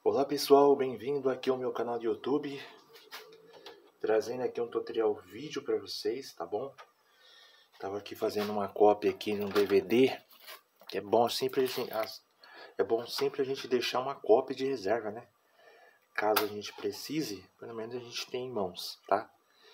Olá pessoal, bem-vindo aqui ao meu canal de YouTube, trazendo aqui um tutorial vídeo para vocês, tá bom? Tava aqui fazendo uma cópia aqui no DVD, que é bom sempre a gente deixar uma cópia de reserva, né? Caso a gente precise, pelo menos a gente tem em mãos, tá?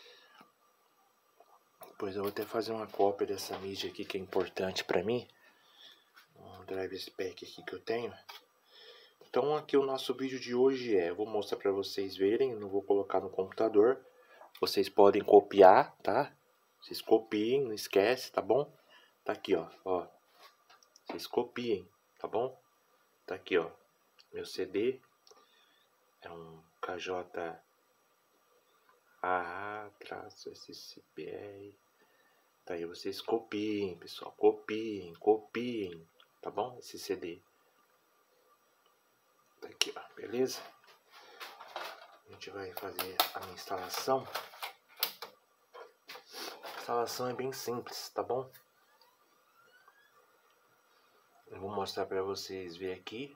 Depois eu vou até fazer uma cópia dessa mídia aqui que é importante para mim, um drive spec aqui que eu tenho. Então aqui o nosso vídeo de hoje eu vou mostrar para vocês verem, eu não vou colocar no computador. Vocês podem copiar, tá? Vocês copiem, não esquece, tá bom? Tá aqui, ó. Vocês copiem, tá bom? Tá aqui, ó. Meu CD é um KJ-AA-SCPR. Tá aí, vocês copiem, pessoal. Copiem, tá bom? Esse CD. Tá aqui, ó. Beleza? A gente vai fazer a minha instalação. A instalação é bem simples, tá bom? Eu vou mostrar para vocês ver aqui.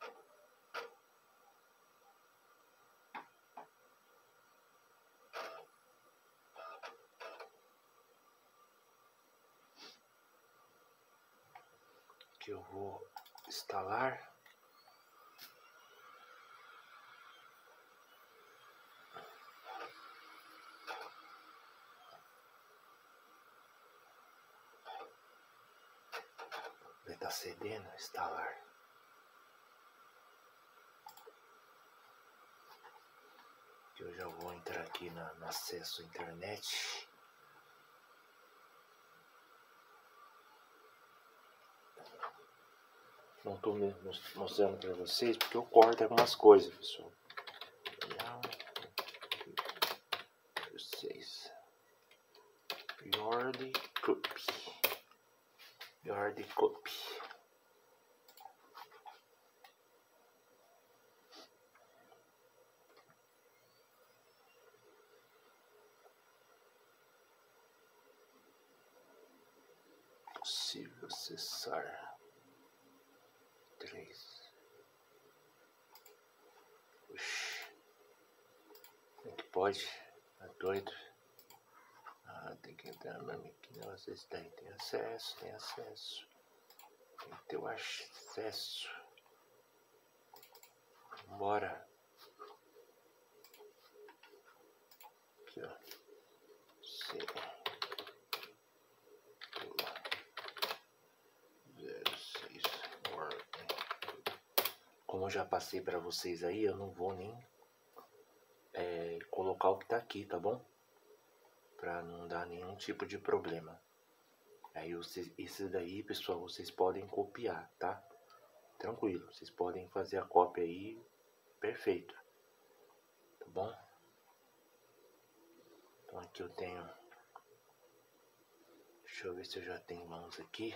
Que eu vou instalar. Tá cedendo, instalar. Que eu já vou entrar aqui no acesso à internet. Não estou mostrando para vocês porque eu corto algumas coisas, pessoal. Vocês. Yard copy. Possível acessar 3. Oxi. Como é que pode? Tá doido? Tem que entrar na minha aqui. Não, vocês têm acesso. Tem que ter o acesso. Bora. Aqui, ó. Como eu já passei para vocês aí, eu não vou nem colocar o que tá aqui, tá bom? Para não dar nenhum tipo de problema. Aí esse daí, pessoal, vocês podem copiar, tá? Tranquilo, vocês podem fazer a cópia aí, perfeito. Tá bom? Então aqui eu tenho... Deixa eu ver se eu já tenho mãos aqui.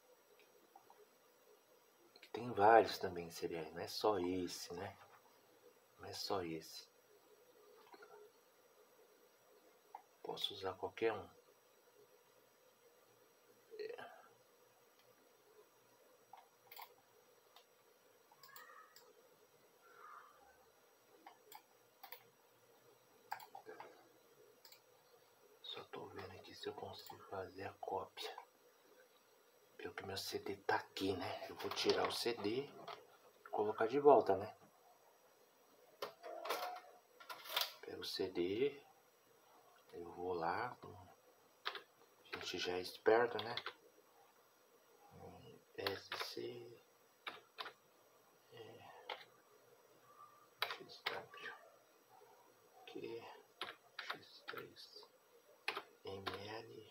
Tem vários também cereais, não é só esse, né? Não é só esse. Posso usar qualquer um. Só tô vendo aqui se eu consigo fazer a cópia. Pelo que meu CD tá aqui, né? Eu vou tirar o CD e colocar de volta, né? Pego o CD. Eu vou lá. A gente já é esperto, né? SC XW Q X3 ML.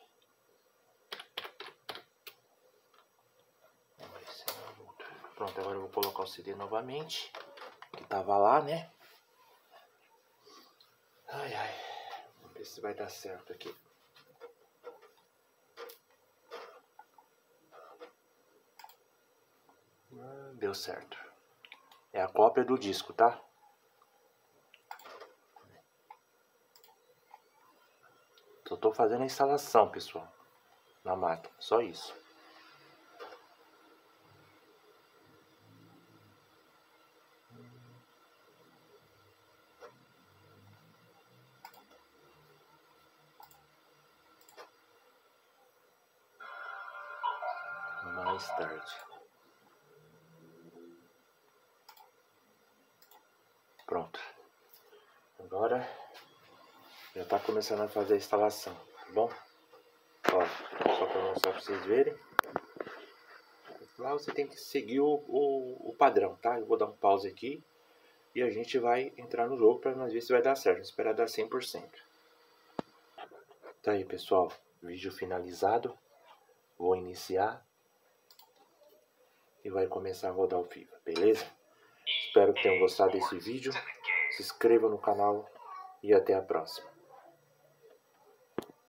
Pronto, agora eu vou colocar o CD novamente, que tava lá, né? Ai, vamos ver se vai dar certo aqui. Deu certo. É a cópia do disco, tá? Só tô fazendo a instalação, pessoal, na máquina, só isso. mais tarde. Pronto. Agora já está começando a fazer a instalação, tá bom? Ó, só para mostrar para vocês verem. Lá você tem que seguir o padrão, tá? Eu vou dar um pause aqui e a gente vai entrar no jogo para nós ver se vai dar certo. Esperar dar 100%. Tá aí, pessoal. Vídeo finalizado. Vou iniciar e vai começar a rodar o FIFA, beleza? Espero que tenham gostado desse vídeo. Se inscreva no canal e até a próxima.